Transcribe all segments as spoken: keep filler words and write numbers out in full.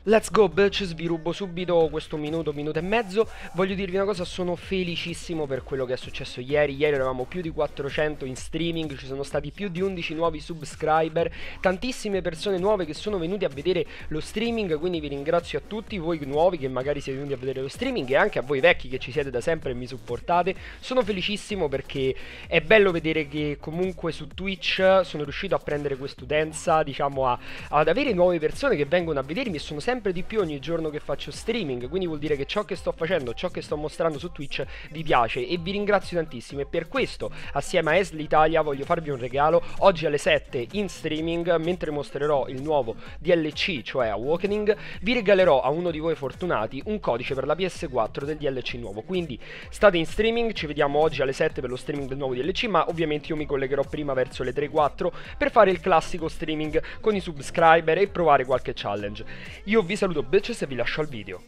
Let's go bitches, vi rubo subito questo minuto, minuto e mezzo. Voglio dirvi una cosa, sono felicissimo per quello che è successo ieri. Ieri eravamo più di quattrocento in streaming, ci sono stati più di undici nuovi subscriber, tantissime persone nuove che sono venute a vedere lo streaming, quindi vi ringrazio a tutti voi nuovi che magari siete venuti a vedere lo streaming e anche a voi vecchi che ci siete da sempre e mi supportate. Sono felicissimo perché è bello vedere che comunque su Twitch sono riuscito a prendere quest'utenza, diciamo a, ad avere nuove persone che vengono a vedermi e sono sempre di più ogni giorno che faccio streaming, quindi vuol dire che ciò che sto facendo, ciò che sto mostrando su Twitch vi piace e vi ringrazio tantissimo. E per questo assieme a Esli Italia voglio farvi un regalo oggi alle sette in streaming, mentre mostrerò il nuovo D L C, cioè Awakening. Vi regalerò a uno di voi fortunati un codice per la P S quattro del D L C nuovo, quindi state in streaming, ci vediamo oggi alle sette per lo streaming del nuovo D L C, ma ovviamente io mi collegherò prima verso le tre quattro per fare il classico streaming con i subscriber e provare qualche challenge. Io vi saluto bitches e vi lascio al video.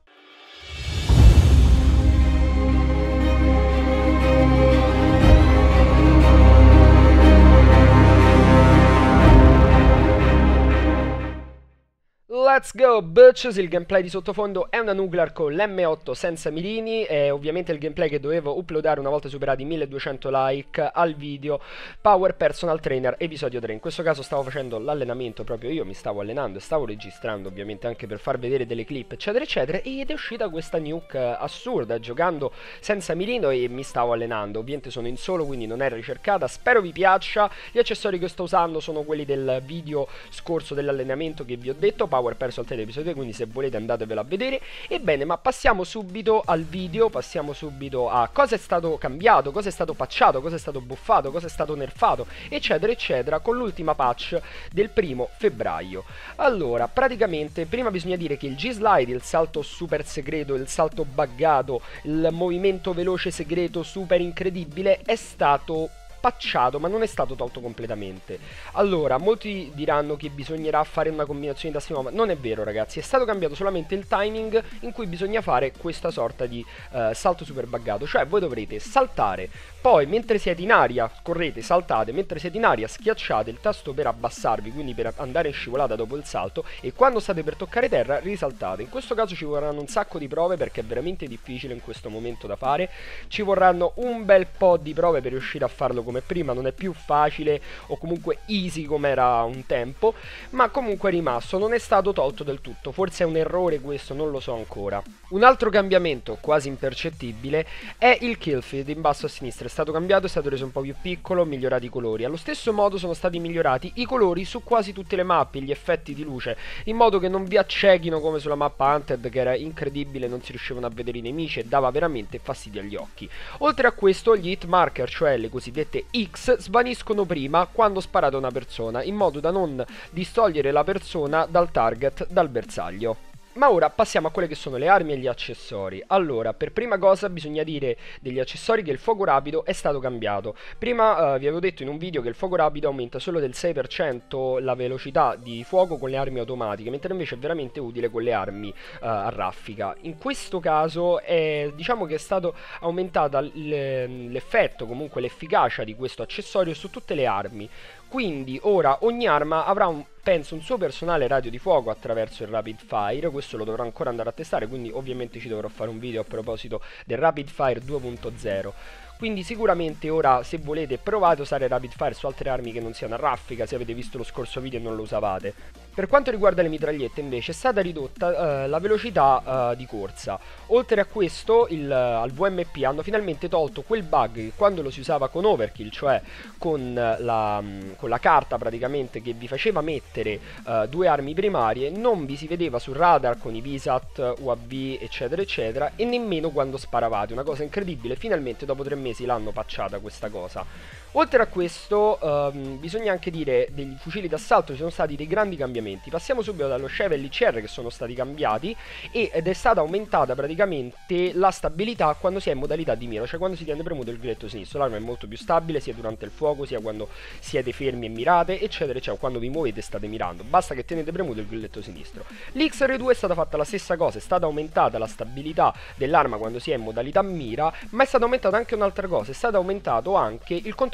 Let's go bitches, il gameplay di sottofondo è una Nuclear con l'M otto senza mirini, è ovviamente il gameplay che dovevo uploadare una volta superati i milleduecento like al video Power Personal Trainer episodio tre. In questo caso stavo facendo l'allenamento proprio io, mi stavo allenando e stavo registrando ovviamente anche per far vedere delle clip eccetera eccetera, ed è uscita questa nuke assurda giocando senza mirino e mi stavo allenando. Ovviamente sono in solo quindi non è ricercata, spero vi piaccia. Gli accessori che sto usando sono quelli del video scorso dell'allenamento che vi ho detto, Power Personal Trainer episodio, quindi se volete andatevelo a vedere. Ebbene, ma passiamo subito al video, passiamo subito a cosa è stato cambiato, cosa è stato patchato, cosa è stato buffato, cosa è stato nerfato eccetera eccetera con l'ultima patch del primo febbraio. Allora, praticamente prima bisogna dire che il G-Slide, il salto super segreto, il salto buggato, il movimento veloce segreto super incredibile è stato patchato, ma non è stato tolto completamente. Allora, molti diranno che bisognerà fare una combinazione di tasti nuova. Non è vero ragazzi, è stato cambiato solamente il timing in cui bisogna fare questa sorta di uh, salto super buggato, cioè voi dovrete saltare, poi mentre siete in aria correte, saltate, mentre siete in aria schiacciate il tasto per abbassarvi, quindi per andare in scivolata dopo il salto, e quando state per toccare terra risaltate. In questo caso ci vorranno un sacco di prove perché è veramente difficile in questo momento da fare, ci vorranno un bel po' di prove per riuscire a farlo come prima, non è più facile o comunque easy come era un tempo, ma comunque è rimasto, non è stato tolto del tutto, forse è un errore questo, non lo so ancora. Un altro cambiamento quasi impercettibile è il kill feed in basso a sinistra, è stato cambiato, è stato reso un po' più piccolo, migliorati i colori. Allo stesso modo sono stati migliorati i colori su quasi tutte le mappe, gli effetti di luce, in modo che non vi accechino come sulla mappa Hunted, che era incredibile, non si riuscivano a vedere i nemici e dava veramente fastidio agli occhi. Oltre a questo gli hit marker, cioè le cosiddette X, svaniscono prima quando sparate a una persona, in modo da non distogliere la persona dal target, dal bersaglio. Ma ora passiamo a quelle che sono le armi e gli accessori. Allora, per prima cosa bisogna dire degli accessori che il fuoco rapido è stato cambiato. Prima uh, vi avevo detto in un video che il fuoco rapido aumenta solo del sei per cento la velocità di fuoco con le armi automatiche, mentre invece è veramente utile con le armi uh, a raffica. In questo caso è, diciamo che è stato aumentata l'effetto, comunque l'efficacia di questo accessorio su tutte le armi. Quindi ora ogni arma avrà un, penso, un suo personale radio di fuoco attraverso il Rapid Fire. Questo lo dovrò ancora andare a testare, quindi ovviamente ci dovrò fare un video a proposito del Rapid Fire due punto zero. Quindi sicuramente ora, se volete, provate a usare Rapid Fire su altre armi che non siano a raffica, se avete visto lo scorso video e non lo usavate. Per quanto riguarda le mitragliette invece è stata ridotta uh, la velocità uh, di corsa. Oltre a questo il, uh, al V M P hanno finalmente tolto quel bug che quando lo si usava con Overkill, cioè con, uh, la, um, con la carta praticamente che vi faceva mettere uh, due armi primarie, non vi si vedeva sul radar con i VSAT, U A V eccetera eccetera, e nemmeno quando sparavate. Una cosa incredibile, finalmente dopo tre mesi l'hanno patchata questa cosa. Oltre a questo um, bisogna anche dire degli fucili d'assalto, ci sono stati dei grandi cambiamenti. Passiamo subito dallo Chef e l'I C R che sono stati cambiati ed è stata aumentata praticamente la stabilità quando si è in modalità di mira, cioè quando si tiene premuto il grilletto sinistro. L'arma è molto più stabile sia durante il fuoco sia quando siete fermi e mirate eccetera eccetera, quando vi muovete e state mirando, basta che tenete premuto il grilletto sinistro. L'X R due è stata fatta la stessa cosa, è stata aumentata la stabilità dell'arma quando si è in modalità mira, ma è stata aumentata anche un'altra cosa, è stato aumentato anche il controllo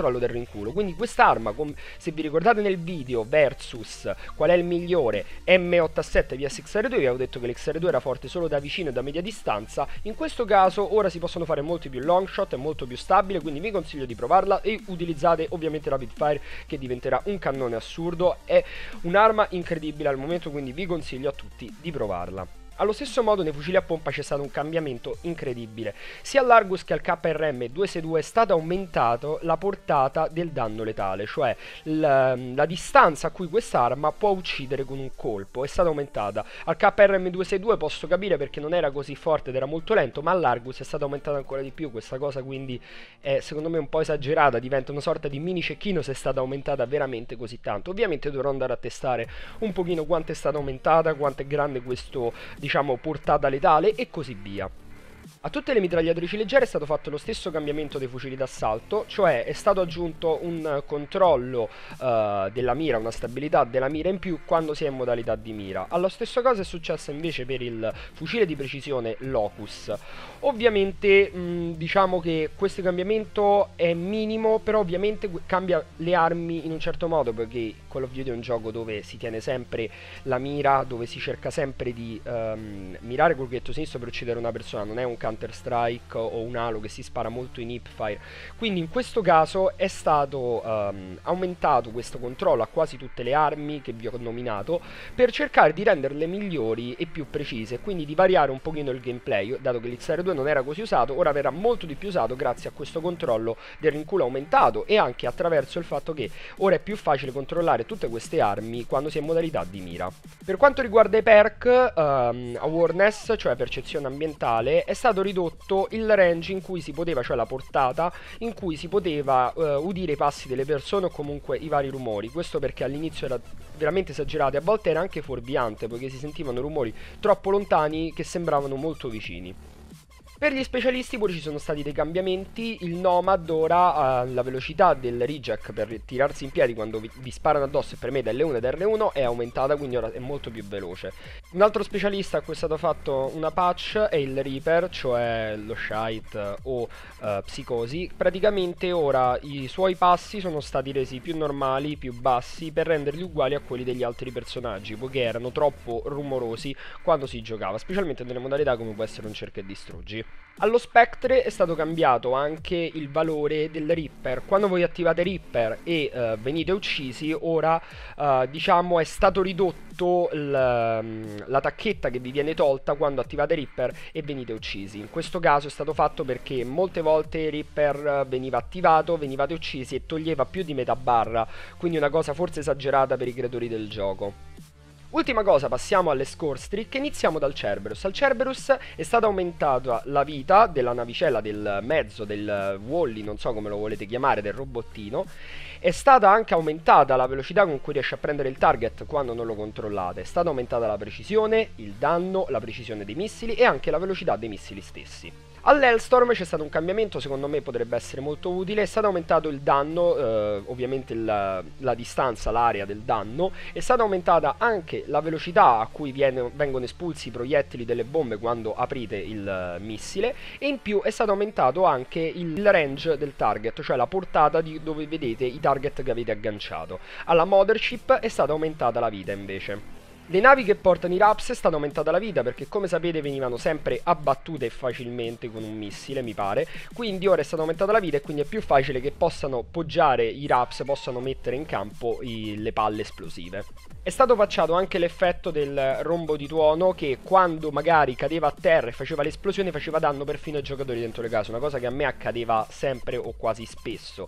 controllo del rinculo. Quindi quest'arma, se vi ricordate nel video versus qual è il migliore M ottantasette vs X R due, vi avevo detto che l'X R due era forte solo da vicino e da media distanza. In questo caso ora si possono fare molti più long shot, è molto più stabile, quindi vi consiglio di provarla e utilizzate ovviamente Rapid Fire, che diventerà un cannone assurdo. È un'arma incredibile al momento, quindi vi consiglio a tutti di provarla. Allo stesso modo nei fucili a pompa c'è stato un cambiamento incredibile. Sia all'Argus che al K R M due sei due è stata aumentata la portata del danno letale, cioè la, la distanza a cui quest'arma può uccidere con un colpo è stata aumentata. Al K R M due sei due posso capire perché non era così forte ed era molto lento, ma all'Argus è stata aumentata ancora di più questa cosa, quindi è secondo me un po' esagerata, diventa una sorta di mini cecchino se è stata aumentata veramente così tanto. Ovviamente dovrò andare a testare un pochino quanto è stata aumentata, quanto è grande questo, diciamo, portata letale e così via. A tutte le mitragliatrici leggere è stato fatto lo stesso cambiamento dei fucili d'assalto, cioè è stato aggiunto un controllo uh, della mira, una stabilità della mira in più quando si è in modalità di mira. Allo stesso cosa è successo invece per il fucile di precisione Locus. Ovviamente mh, diciamo che questo cambiamento è minimo, però ovviamente cambia le armi in un certo modo, perché Call of Duty è un gioco dove si tiene sempre la mira, dove si cerca sempre di um, mirare col ghetto sinistro per uccidere una persona, non è un Counter Strike o un Halo che si spara molto in hipfire. Quindi in questo caso è stato um, aumentato questo controllo a quasi tutte le armi che vi ho nominato, per cercare di renderle migliori e più precise, quindi di variare un pochino il gameplay. Dato che l'X R due non era così usato, ora verrà molto di più usato grazie a questo controllo del rinculo aumentato e anche attraverso il fatto che ora è più facile controllare tutte queste armi quando si è in modalità di mira. Per quanto riguarda i perk, um, awareness, cioè percezione ambientale, è stato ridotto il range in cui si poteva, cioè la portata in cui si poteva uh, udire i passi delle persone o comunque i vari rumori. Questo perché all'inizio era veramente esagerato e a volte era anche fuorviante, poiché si sentivano rumori troppo lontani che sembravano molto vicini. Per gli specialisti pure ci sono stati dei cambiamenti. Il Nomad ora ha la velocità del reject per tirarsi in piedi quando vi, vi sparano addosso e premete L uno ed R uno è aumentata, quindi ora è molto più veloce. Un altro specialista a cui è stato fatto una patch è il Reaper, cioè lo Shite o uh, Psicosi. Praticamente ora i suoi passi sono stati resi più normali, più bassi, per renderli uguali a quelli degli altri personaggi, poiché erano troppo rumorosi quando si giocava, specialmente nelle modalità come può essere un cerca e distruggi. Allo Spectre è stato cambiato anche il valore del Reaper. Quando voi attivate Reaper e uh, venite uccisi, ora uh, diciamo è stato ridotto la tacchetta che vi viene tolta quando attivate Reaper e venite uccisi. In questo caso è stato fatto perché molte volte Reaper veniva attivato, venivate uccisi e toglieva più di metà barra, quindi una cosa forse esagerata per i creatori del gioco. Ultima cosa, passiamo alle score streak, iniziamo dal Cerberus. Al Cerberus è stata aumentata la vita della navicella, del mezzo, del Wally, non so come lo volete chiamare, del robottino. È stata anche aumentata la velocità con cui riesce a prendere il target quando non lo controllate. È stata aumentata la precisione, il danno, la precisione dei missili e anche la velocità dei missili stessi. All'Hellstorm c'è stato un cambiamento, secondo me potrebbe essere molto utile. È stato aumentato il danno, eh, ovviamente la, la distanza, l'area del danno. È stata aumentata anche la velocità a cui viene, vengono espulsi i proiettili delle bombe quando aprite il uh, missile. E in più è stato aumentato anche il range del target, cioè la portata di dove vedete i target che avete agganciato. Alla Mothership è stata aumentata la vita invece. Le navi che portano i Raps è stata aumentata la vita perché, come sapete, venivano sempre abbattute facilmente con un missile, mi pare. Quindi ora è stata aumentata la vita e quindi è più facile che possano poggiare i Raps, possano mettere in campo i, le palle esplosive. È stato patchato anche l'effetto del rombo di tuono, che quando magari cadeva a terra e faceva l'esplosione faceva danno perfino ai giocatori dentro le case, una cosa che a me accadeva sempre o quasi spesso.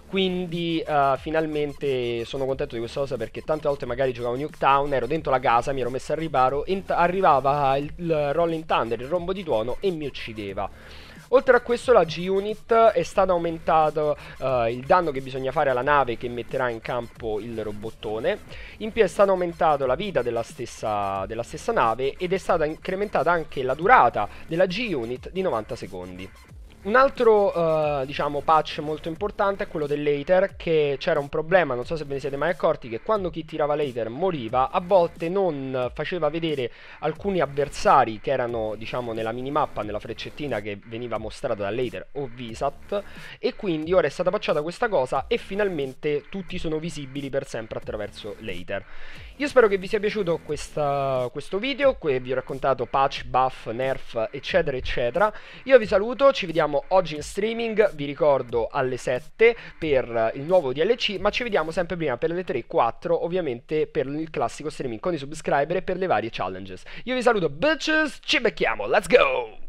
Quindi uh, finalmente sono contento di questa cosa, perché tante volte magari giocavo in Nuketown, ero dentro la casa, mi ero messo al riparo e arrivava il, il Rolling Thunder, il rombo di tuono, e mi uccideva. Oltre a questo la G-Unit è stato aumentato uh, il danno che bisogna fare alla nave che metterà in campo il robottone. In più è stata aumentata la vita della stessa, della stessa nave ed è stata incrementata anche la durata della G-Unit di novanta secondi. Un altro, eh, diciamo, patch molto importante è quello dell'Aether, che c'era un problema, non so se ve ne siete mai accorti, che quando chi tirava l'Aether moriva, a volte non faceva vedere alcuni avversari che erano, diciamo, nella minimappa, nella freccettina che veniva mostrata dall'Aether o Visat, e quindi ora è stata patchata questa cosa e finalmente tutti sono visibili per sempre attraverso l'Aether. Io spero che vi sia piaciuto questa, questo video, qui vi ho raccontato patch, buff, nerf, eccetera eccetera. Io vi saluto, ci vediamo oggi in streaming, vi ricordo alle sette per il nuovo D L C, ma ci vediamo sempre prima per le tre quattro, ovviamente per il classico streaming con i subscriber e per le varie challenges. Io vi saluto bitches, ci becchiamo, let's go!